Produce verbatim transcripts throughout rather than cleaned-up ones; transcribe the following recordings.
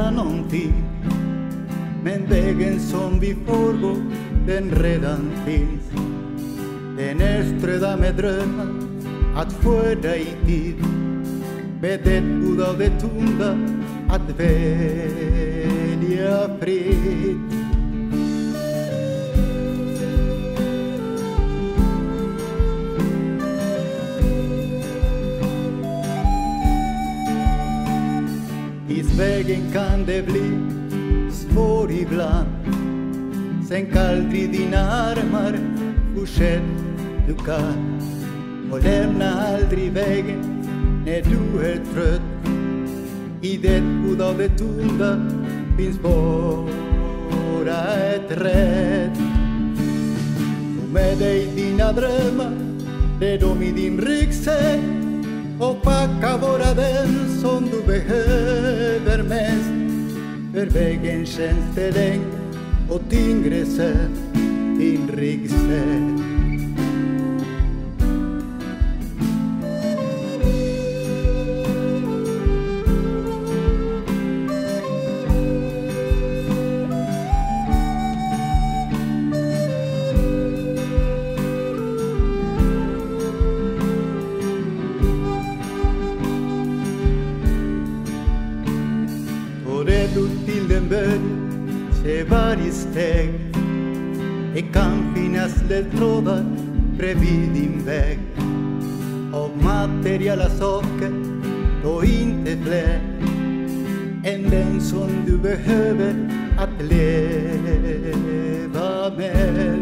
vänta någonting. Men vägen som vi får gå, den redan finns. Den är strödda med drömmar att skörda i tid. Med det goda och det onda att välja fritt. Isvägen kan det bli svår ibland. Sänk aldrig dina armar, fortsätt du kan. Och lämna aldrig vägen när du är trött. I det goda och det onda finns bara ett rätt. Ta med dig dina drömmar, lägg dem i din ryggsäck. Och packa bara den som du behöver mest. För vägen känns det längre och tyngre sen din ryggsäck. Redo till den början, se varje steg. Det kan finnas ledtrådar bredvid din väg. Av materiella saker och inte fler än den som du behöver att leva med.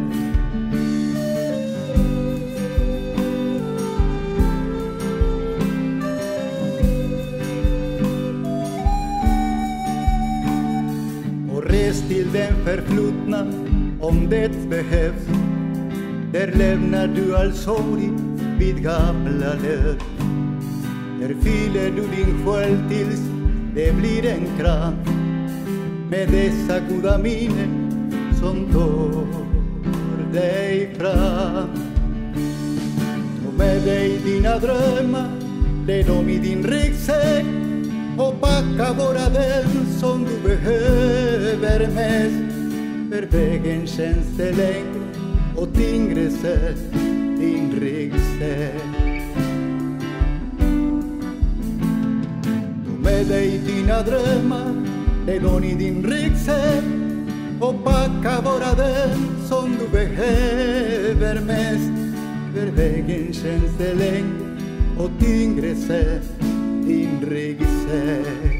Res till den förflutna om det behövs. Där lämnar du all sorg vid gamla löv. Där fyller du din själ tills det blir en kraft. Med dessa goda minnen som tar dig fram. Ta med dig dina drömmar, lägg dem i din ryggsäck. Och packa bara den som du behöver mest. För vägen känns det längre och tyngre sen din ryggsäck. Ta med dig dina drömmar, lägg dem i din ryggsäck. Och packa bara den som du behöver mest. För vägen känns det längre och tyngre sen din ryggsäck.